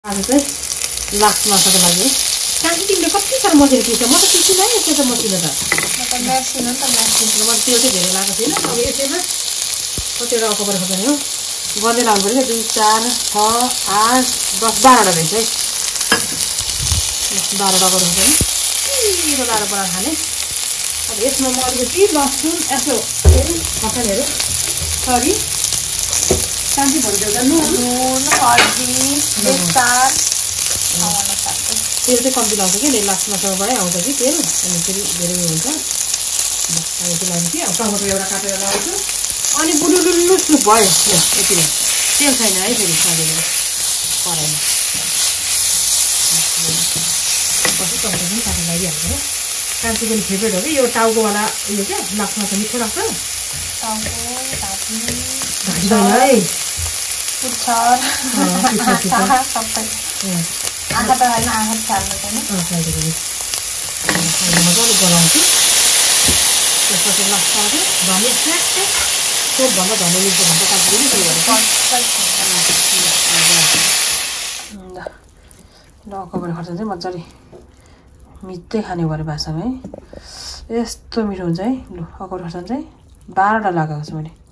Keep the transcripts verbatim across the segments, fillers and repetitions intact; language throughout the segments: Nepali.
आज चाहिँ लास्ट माछाको लागि कान्छी तिमीले कति साह्रो मसिनो पिस्छ म त पिस्दिनँ है यस्तो त मसिनो त म्यासिन हो नि त म्यासिन म त्यो चाहिँ धेरै लगाएको थिएन अब यसैमा कतिवटा अकबर खोज्ने हो गर्दै लाउनु पर्छ दुई चार छ आठ दस बाह्रवटा रहेछ है दस बाह्रवटा अकबर हुन्छ नि पिरो लाएर बनाएर खाने अब यसमा म अलिकति लसुन यसो मसालाहरू सरी कान्छी भनिदेऊ नुन नुन हर्दी बेसार तेल चाहिँ कम्ती लाउँछ कि लास्ट मसालाबाटै आउँछ कि तेल अनि फेरि धेरै हुन्छ यति लाग्यो कि अब टमाटर एउटा काटेर लगाउँछु अनि बुलुलुल्लु सुप भयो यति नै तेल छैन है फेरि खाँदैन कराइमा कति टमाटर पनि काटेर लगाइहाल्छ हो कान्छी पनि फेभरेट हो कि यो टाउकोवाला उयो क्या लास्ट माछा मिठो लाग्छ टाउको घाँटी घाँटिँदैन है पुच्छर सबै आँखा त होइन आँखा छाल्नु पर्ने मजाले गलाउँछु त्यसपछि लास्टमा चाहिँ धनियाँ स्याक्कै सबभन्दा धनियाँ मिल्छ भन्छ काट्दै सुरु गरेको ल अकबर खर्च चाहिँ मजाले मिठै खाने गरे भाषामा है यस्तो मिठो हुन्छ है लु अकबर खर्च चाहिँ बाह्रवटा लगाएको छु मैले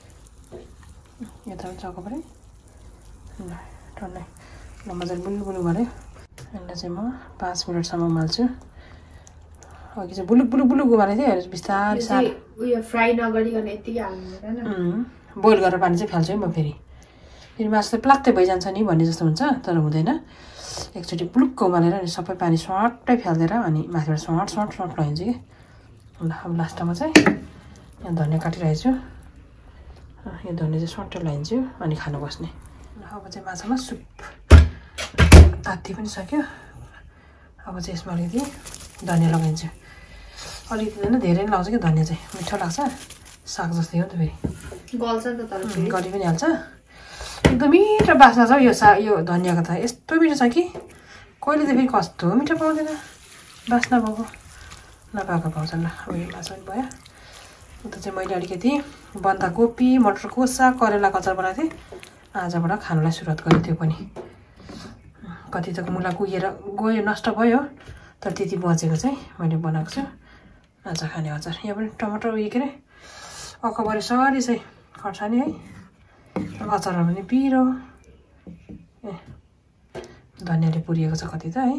यता पनि अकबरै ल टन्नै ल मजाले बुलु बुलु गऱ्यो यसलाई चाहिँ म पाँच मिनटसम्म उमाल्छु अघि चाहिँ बुलुक बुलुक बुलुक उमालेको थिएँ बिस्तारै सानो उयो फ्राई नगरिकन यति हाल्नु हुँदैन बोइल गरेर पानी चाहिँ फाल्छु है म फेरि फेरि मासु त प्लाक्कै भइजान्छ नि भन्ने जस्तो हुन्छ तर हुँदैन एकचोटि पुलुक्क उमालेर अनि सबै पानी स्वाटै फालिदिएर अनि माथिबाट स्वाट स्वाट स्वाट लगाइदिन्छु कि ल अब लास्टमा चाहिँ यहाँ धनियाँ काटिरहेको छु यो धनियाँ चाहिँ स्वाटै लगाइदिन्छु अनि खानु बस्ने ल अब चाहिँ माछामा सुप तात्ती पनि सक्यो अब चाहिँ यसमा अलिकति धनियाँ लगाइदिन्छु अलिकति होइन धेरै नै लगाउँछ कि धनियाँ चाहिँ मिठो लाग्छ साग जस्तै हो नि त फेरि गल्छ नि त तर गरी पनि हाल्छ एकदम मिठो बास्ना छ यो सा यो धनियाँको त यस्तो मिठो छ कि कहिले त फेरि कस्तो मिठो पाउँदैन बास्ना भएको नपाएको पाउँछ ल अब यो माछा पनि भयो अन्त चाहिँ मैले अलिकति बन्दाकोपी मटरको साग करेलाको अचार बनाएको थिएँ आजबाट खानलाई सुरुवात गरेँ त्यो पनि कति त मुला कुहिएर गयो नष्ट भयो तर त्यति बचेको चाहिँ मैले बनाएको छु आज खाने अचार यहाँ पनि टमाटर उयो के अरे अकबरी सरी चाहिँ खर्सानी है अचारमा पनि पिरो ए धनियाँले पुरिएको छ कति त है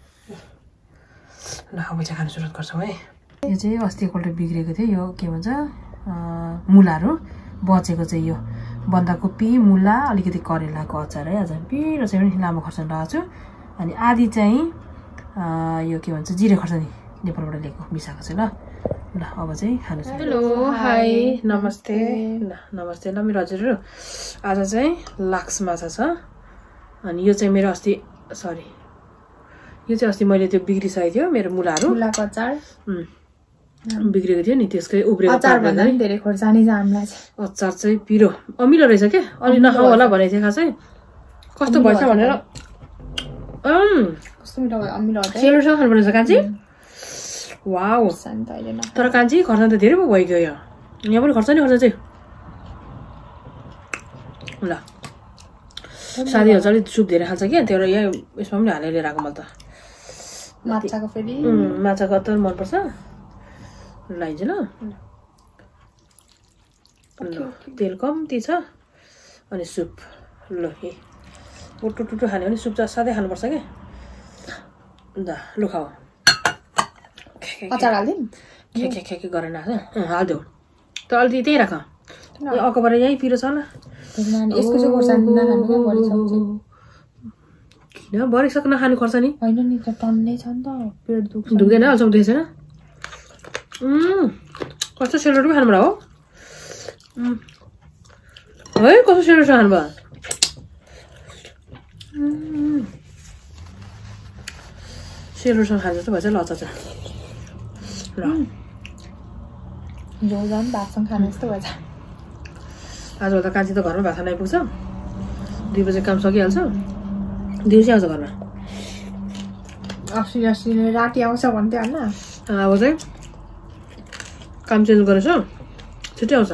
ल अब चाहिँ खानु सुरुवात गर्छौँ है यो चाहिँ अस्ति एकपल्ट बिग्रेको थियो यो के भन्छ मुलाहरू बचेको चाहिँ यो बन्दाकोपी मुला अलिकति करेलाको अचार है आज पिरो चाहिँ पनि लामो खर्सानी लगाएको छु अनि आधी चाहिँ यो के भन्छ जिरे खर्सानी नेपालबाट ल्याएको मिसाएको छु ल ल अब चाहिँ खानु छ हेलो हाई नमस्ते ल नमस्ते ल मेरो हजुरहरू आज चाहिँ लाक्स माछा छ अनि यो चाहिँ मेरो अस्ति सरी यो चाहिँ अस्ति मैले त्यो बिग्रिसकेको थियो मेरो मुलाहरू मुलाको अचार बिग्रेको थियो नि त्यसकै उब्रेको अचार भन्दा पनि धेरै खोर्सानी छ हामीलाई अचार चाहिँ पिरो अमिलो रहेछ क्या अलि नखाऊ होला भनेको थिएँ खासै कस्तो भएछ भनेर कस्तो मिठो भयो अमिलो सेलरोसँग खानुपर्ने छ कान्छी वाउ तर कान्छी खर्सानी त धेरै पो भइगयो यो यहाँ पनि खर्सानी खर्सानी चाहिँ ल साथीहरू चाहिँ अलिक सुप धेरै खान्छ क्या त्यो यहाँ यसमा पनि हालेर लिएर आएको मैले त माछाको फेरि माछाको अचार मनपर्छ लगाइन्छ ल तेल कम्ती छ अनि सुप ल हे टुटु टुटु खाने भने सुप चाहिँ साथै खानुपर्छ क्या ल लु खाऊ अचार हालिदिउँ खे खे खे के गरेर नाख्छ हालिदेऊ त अलिकति त्यहीँ राख अकबर यहीँ पिरो छ ल यसको चाहिँ खोर्सानी नखानु क्या बढी सक्छ किन बढी सक्न नखाने खोर्सानी होइन नि त टन्नै छ नि त पेट दुख्छ दुख्दैन अहिलेसम्म दुखेको छैन कस्तो सेलरोटी खानु भयो हो है कस्तो सेलरोटी खानु भयो सेलरोटीसँग खानु जस्तो भएछ ल अचार चाहिँ ल जो झन् भातसँग खानु जस्तो भएछ आजभोलि त कान्छी त घरमा भात खान आइपुग्छ दुई बजे काम सकिहाल्छ दिउँसै आउँछ घरमा अस्सी अस्सी राति आउँछ भन्थ्यो होइन अब चाहिँ काम चेन्ज गरेछ छिट्टै आउँछ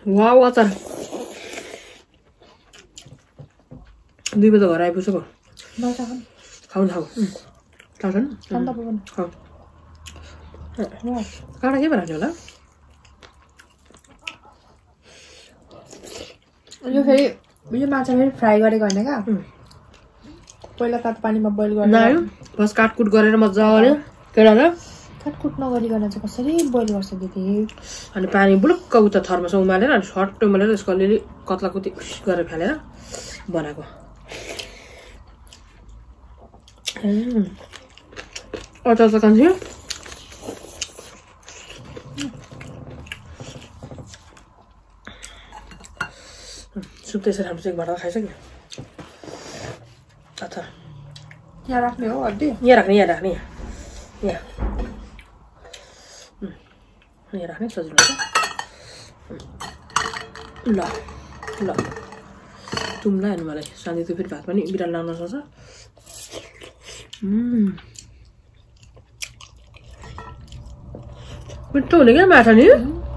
वाउ अचार दुई बजे घर आइपुग्छ भयो खाउँ खाऊ खाउँछ नि खाऊ काँडा के बनाउने होला यो फेरि यो माछा फेरि फ्राई गरेको होइन क्या पहिला तातो पानीमा बोइल गरेर बस काटकुट गरेर मजाले केराले काटकुट नगरिकन चाहिँ कसरी बोइल गर्छ दिदी अनि पानी बुलुक्क उता थर्मोस उमालेर अनि सर्ट उमालेर त्यसको अलिअलि कत्ला कुती गरेर फालेर बनाएको अचार त कान्छी सुप त्यसरी हाम्रो चाहिँ एकबाट खाइसक्यो अचार यहाँ राख्ने हो हड्डी यहाँ राख्ने यहाँ राख्ने यहाँ यहाँ राख्ने सजिलो छ ल ल तुमलाई अनि मलाई शान्ति त्यो फेरि भात पनि बिराल लाउन सक्छ मिठो हुने क्या माछा नि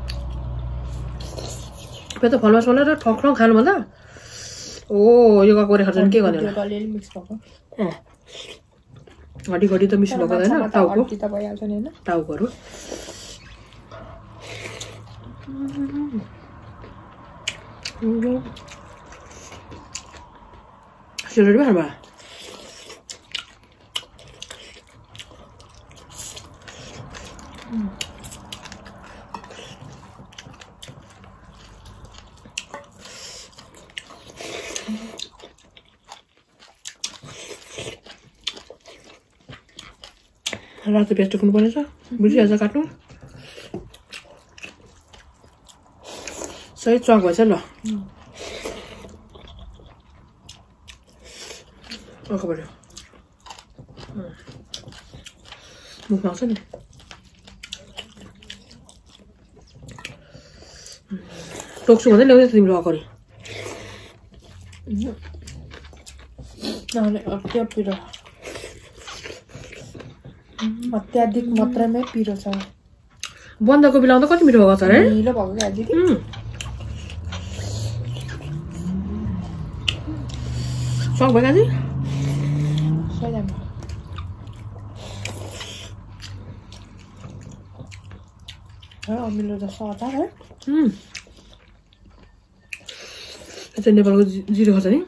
त्यो त फलमास बनाएर ठक ठक खानुभन्दा ओ यो गएको खर्च के गर्ने घडी घडी त मिस भएको हुँदैन टाउको टाउकोहरू सेलरोटी खानु भयो रातो प्याज टुक्नु पर्ने छ बिर्सिहाल्छ काट्नु सही चक भएछ ल अखबाट मुखमा आउँछ नि टोक्छु भन्दै ल्याउँदै तिम्रो अगाडि पिरो अत्याधिक मात्रामै पिरो छ बन्दाकोपी लाउँदा कति मिठो भएको छ है निलो भएको क्या दिदी सक भयो गाजी अमिलो जस्तो अचार है यता नेपालको जिरो खर्च नि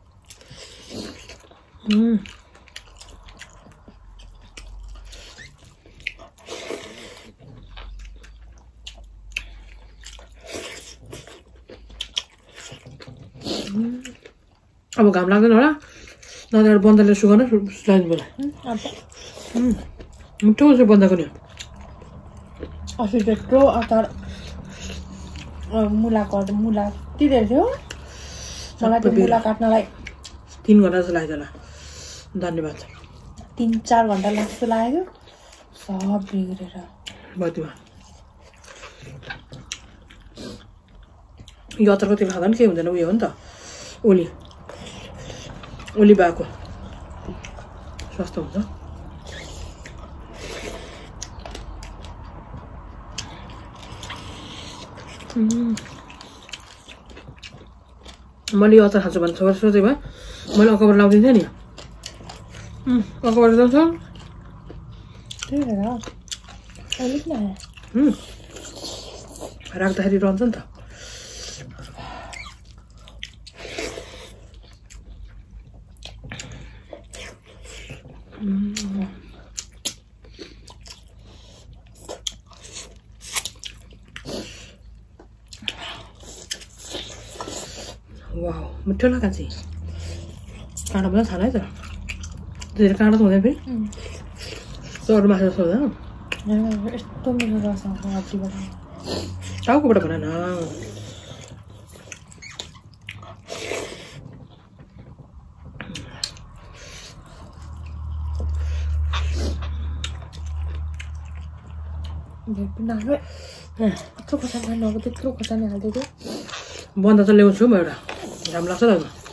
अब घाम लाग्दैन होला नत्र बन्दाले सुकाउन लाइदिनु पर्ला मिठो छ बन्दाको नि अस्ति त्यत्रो अचार मुलाको मुला तिरेको थियो मलाई त्यो मुला काट्नलाई तिन घन्टा जस्तो लाग्यो होला धन्यवाद तिन चार घन्टा लाग्छ लाग्यो सब बिग्रेर बत्तीमा यो अचारको तेल खाँदा पनि केही हुँदैन उयो हो नि त ओली ओली भएको सस्तो हुन्छ मैले यो अचार खान्छु भने सबै सोचेँ भए मैले अकबर लाउँदिन्थेँ नि अकबर जान्छ राख्दाखेरि रहन्छ नि त वाउ मिठो लाग्छ चाहिँ काँडा पनि खाना है त धेरै काँडा त हुँदैन फेरि अरू माछा जस्तो हुँदैन यस्तो मिठो रस आउँछ हड्डीबाट टाउकोबाट भन न कत्रो खोर्सानी खानु अब त्यत्रो खोर्सानी हाल्दै थियो बन्दा त ल्याउँछु म एउटा राम्रो लाग्छ त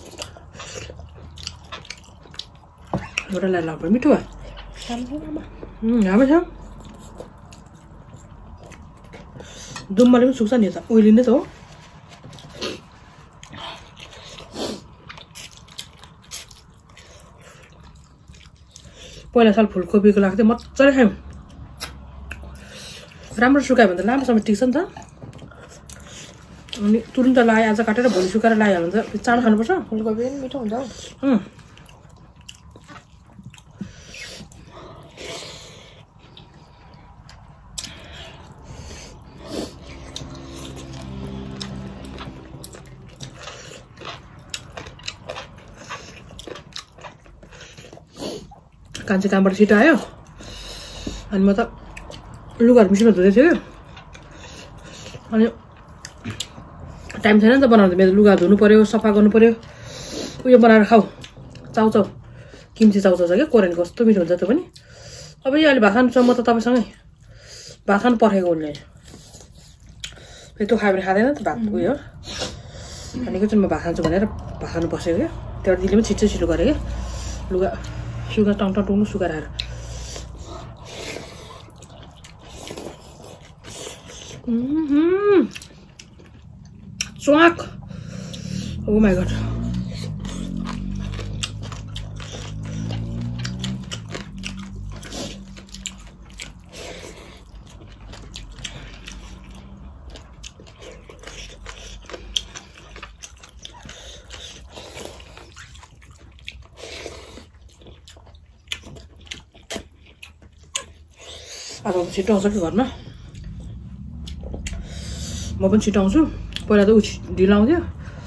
एउटा ल्याएर लाग्नु मिठो भयो राम्रो छ दुम्बाले पनि सुक्छ नि त ओइली नै त हो पहिला साल फुलकोपीको लाग्थ्यो मजाले खायौँ राम्रो सुकायो भने त लामोसम्म टिक्छ नि त अनि तुरुन्त लगायो आज काटेर भोलि सुकाएर लगाइहाल्यो भने त चाँडो खानुपर्छ फुलकोपी पनि मिठो हुन्छ हौ कान्छी कामबाट छिटो आयो अनि म त लुगाहरू मिसिनमा धुँदै थियो अनि टाइम छैन नि त बनाउँदा मेरो लुगा धुनु पर्यो सफा गर्नु पर्यो उयो बनाएर खाऊ चाउचाउ किम्ची चाउचाउ छ क्या कोरियन कस्तो मिठो हुन्छ त्यो पनि अब यो अहिले भात खानु छ म त तपाईँसँगै भात खानु पर्खेको उसले फेरि त्यो खायो भने खाँदैन त भात उयो भनेको चाहिँ म भात खान्छु भनेर भात खानु बसेको क्या त्यहाँबाट दिदीले पनि छिटो छिटो गरेँ क्या लुगा सुगा टङ टङ टुङ्नु सुकाएर च्वाक ओ माई गड अब छिटो आउँछ कि घरमा म पनि छिटो आउँछु पहिला त ऊ ढिलो आउँथ्यो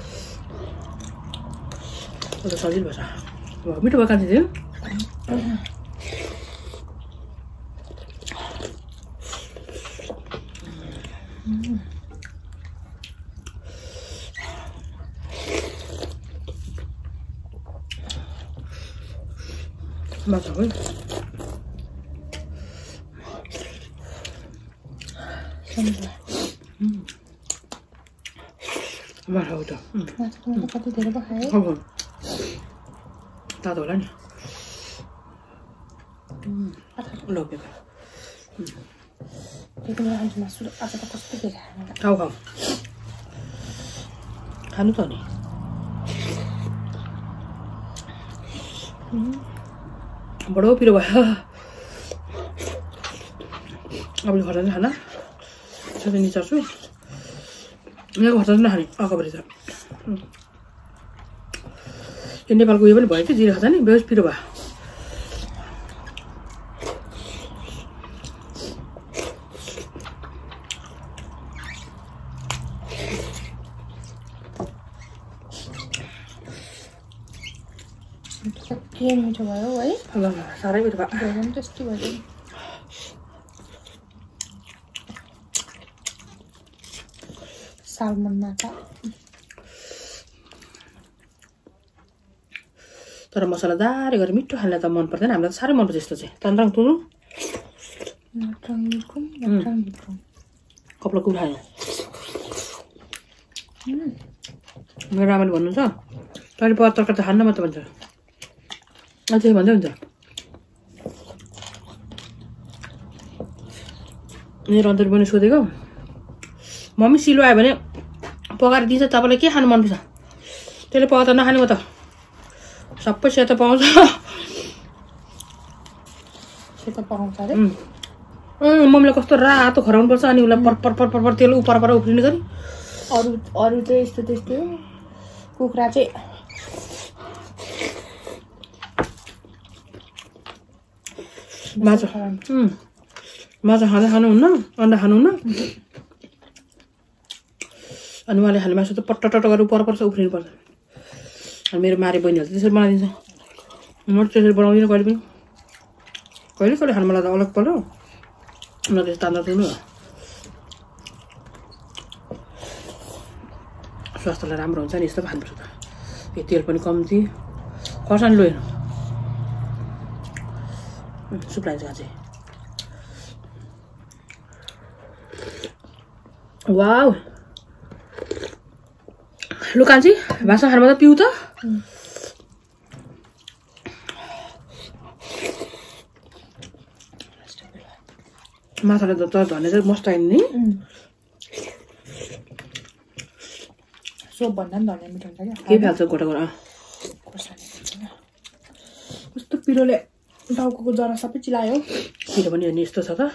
अहिले सजिलो भएछ मिठो भयो कान्छी थियो माछा हो माछा हो त कति धेरै पो खायो तातो होला नि लगेको खाऊ खाऊ खानु त नि बडो पिरो भयो अब खर्च खाना सधैँ निचार्छु यहाँको खर्च नखाने अगाडि त यो नेपालको उयो पनि भयो कि जिरा खाँदा नि बेहोस पिरो भयो के मिठो भयो है ल साह्रै मिठो भयो टेस्टी भयो सालमन माछा तर मसलादार गरेर मिठो खानलाई त मन पर्दैन हामीलाई त साह्रै मनपर्छ यस्तो चाहिँ तन्द्रङ तुरु कपडा कुरायो मेरो आमाले भन्नुहुन्छ तैँले पकाएको तरकारी त खान्न म त भन्छ अझै भन्दै हुन्छ मेरो अन्तर पनि सोधेको मम्मी सिलो आयो भने पकाएर दिन्छ तपाईँलाई के खानु मनपर्छ त्यसले पकाएर त नखाने म त सबै सेतो पाउँछ सेतो पकाउँछ अरे मम्मीलाई कस्तो रातो खराउनु पर्छ अनि उसलाई पर पर पर पर पर तेल उपर पर उफ्रिने गरी अरू अरू चाहिँ यस्तो त्यस्तै हो कुखुरा चाहिँ माछा माछा खाँदा खानुहुन्न अन्डा खानुहुन्न अनि उहाँले खाने मासु त पट्ट टट्ट गरेर पर पर्छ उफ्रिनु पर्छ अनि मेरो मारे बहिनीहरू त्यसरी बनाइदिन्छ म त्यसरी बनाउँदिनँ कहिले पनि कहिले कहिले खानु मलाई त अलग पर्यो न त्यस्तो तान्दा तुर्नु स्वास्थ्यलाई राम्रो हुन्छ नि यस्तो पो खानुपर्छ त यो तेल पनि कम्ती खर्सानी लो हेर्नु सुक्लाइन्छ अझै वाउ लु कान्छी भाषा खानु त पिउ त माछाले त धने चाहिँ मस्त आइन नि सोप भन्दा पनि धनियाँ मिठो हुन्छ क्या के फाल्छ गोटा गोटा कस्तो पिरोले टाउको जरा सबै चिलायो पिरो पनि हेर्ने यस्तो छ त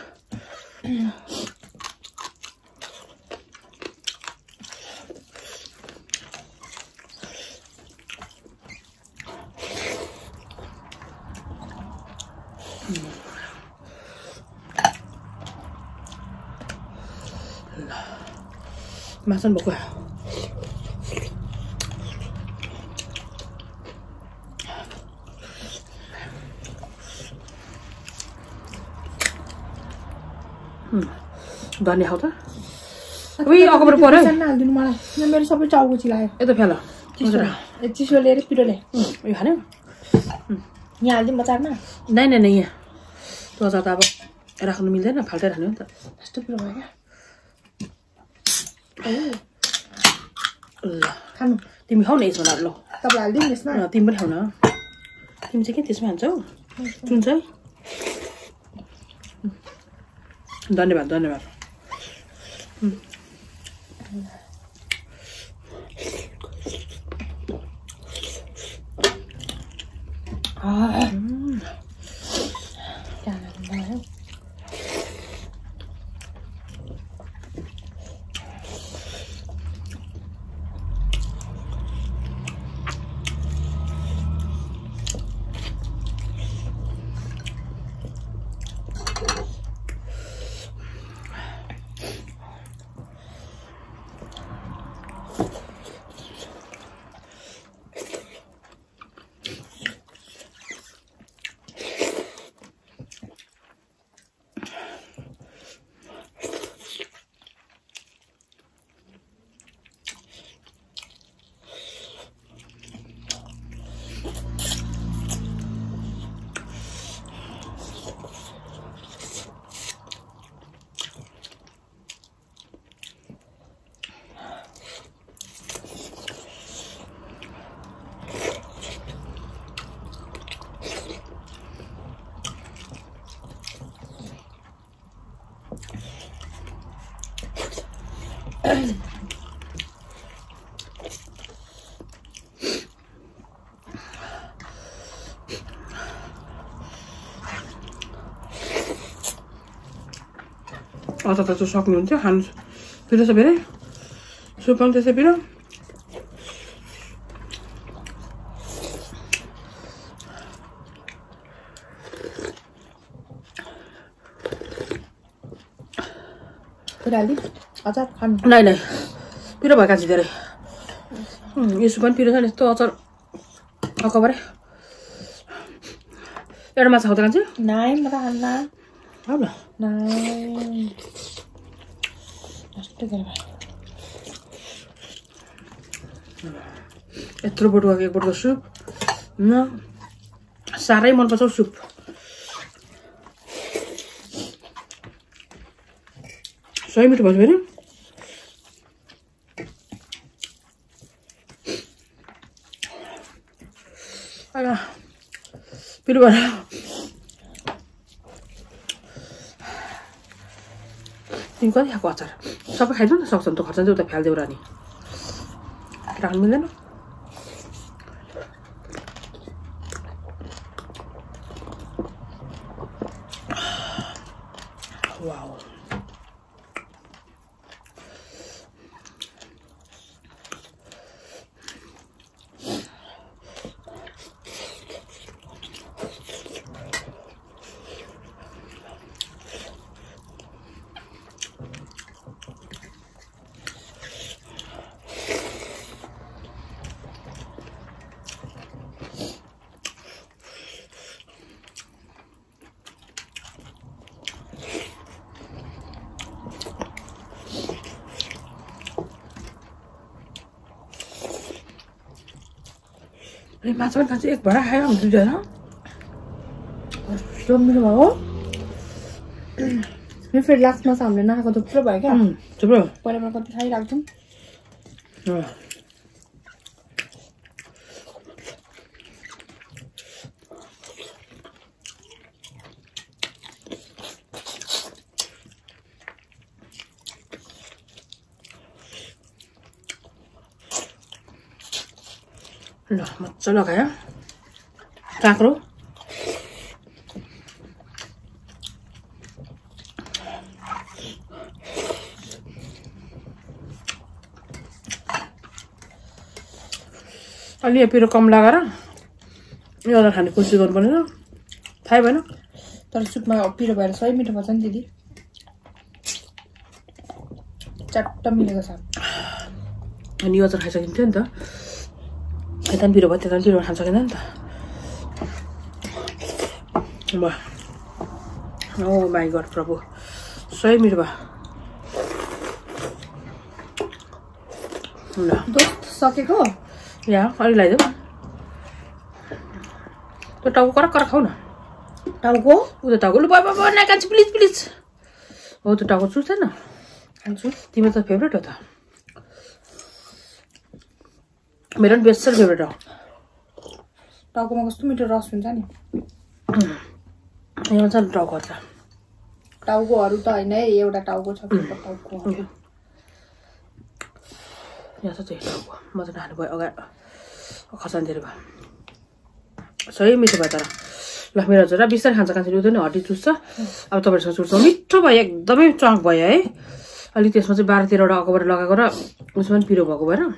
मासन भएको धनिया खाऊ त उही अकबर पर्यो हालिदिनु मलाई मेरो सबै टाउको चिलायो यता फेल चिसो लिएर पिरोले उयो खाने यहाँ हालिदिउँ अचारमा नै नै नै यहाँ त्यो अचार त अब राख्नु मिल्दैन फाल्टै राख्ने हो नि त यस्तो पिरो भयो ल खानु तिमी खाऊ न यसमा ल तपाईँ हालिदिउँ यसमा तिमी पनि खाऊ न तिमी चाहिँ के त्यसमा हान्छौ चुन्छ है धन्यवाद धन्यवाद अचार त सक्नुहुन्थ्यो खानु पिरो छ फेरि सुप पनि त्यसै पिरो अचार खानु नै नै पिरो भयो काँची धेरै यो सुप पनि पिरो छ नि यस्तो अचार अकबरे एउटा माछा खाउँदा कान्छी नाइ म त खान्न आऊ न नाइ यस्तो गरेर यत्रो बटुवाको एक बटुको सुप न साह्रै मनपर्छ सुप सही मिठो भयो फेरि पिरो भएर तिमी कति खाएको अचार सबै खाइदिउ न सक्छ नि त खर्च चाहिँ उता फ्यालिदेऊ र नि राख्नु मिल्दैन वाउ माछा पनि खान्छ एक भडा खाएर हुन्छ होइन रमिलो भयो यो फेरि लास्टमा चाहिँ हामीले नखाएको थुप्रो भयो क्या थुप्रो पहिलामा कति खाइराख्छौँ ल मजा लगायो काँक्रो अलि पिरो कम लगाएर यो अदर खाने कोसिस गर्नु पर्दैन थाहै भएन तर सुपमा पिरो भएर सही मिठो पर्छ नि दिदी चट्ट मिलेको छ अनि यो अचार खाइसकिन्थ्यो नि त यता पनि पिरो भयो त्यता पनि पिरो खान सकेन नि त ओ माई गड प्रभु सही मिठो भयो ल दोस्त सकेको या अलि लगाइदेऊ त्यो टाउको कर कर खाऊ न टाउको ऊ त टाउको लु बाबा नकान्छु प्लिज प्लिज हो त्यो टाउको चुस्दैन खान्छु तिम्रो त फेभरेट हो त मेरो पनि बेस्ट फेभरेट हो टाउकोमा कस्तो मिठो रस हुन्छ नि यो छ टाउको छ टाउकोहरू त होइन है एउटा टाउको छ टाउको यहाँ छ त्यही टाउको मजा नखानु भयो अगाडि खर्सानी धेरै भयो सही मिठो भयो तर ल मेरो हजुर बिस्तारै खान्छ खान्छ उयो नि हड्डी चुस्छ अब तपाईँहरूसँग चुस्छ मिठो भयो एकदमै चङ्क भयो है अलिक त्यसमा चाहिँ बाह्र तेह्रवटा अकबर लगाएको र उसमा पनि पिरो भएको भएर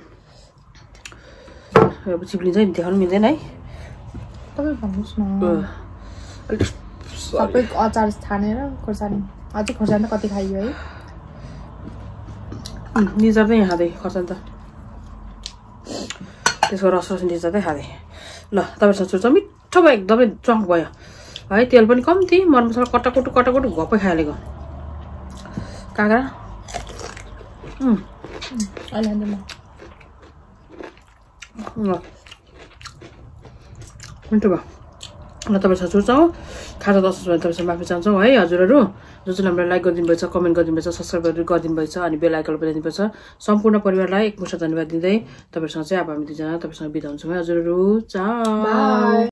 अब चिप्लिन्छ नि देखाउनु मिल्दैन है तपाईँ भन्नुहोस् न सबै अचार छानेर खोर्सानी अझै खोर्सानी त कति खाइयो है निचर्दै खाँदै खोर्सानी त त्यसको रस रस निचर्दै खाँदै ल तपाईँसँग चुस्छ मिठो भयो एकदमै चङ्क भयो है तेल पनि कम्ती मरमसला कटाकुटु कटाकुटु घप्पै खाइहालेको काँक्रा अहिले ल मिठो भयो ल तपाईँसँग चुर्छौँ खाजा दस भने तपाईँसँग माफी चाहन्छौँ है हजुरहरू जो चाहिँ हामीलाई लाइक गरिदिनु भएछ कमेन्ट गरिदिनु भएछ सब्सक्राइब गरिदिनु भएछ अनि बेल आइकन बजाइदिनु भएछ सम्पूर्ण परिवारलाई एकमुष्ट धन्यवाद दिँदै तपाईँहरूसँग चाहिँ अब हामी दुईजना तपाईँसँग बिदा हुन्छौँ है हजुरहरू चाय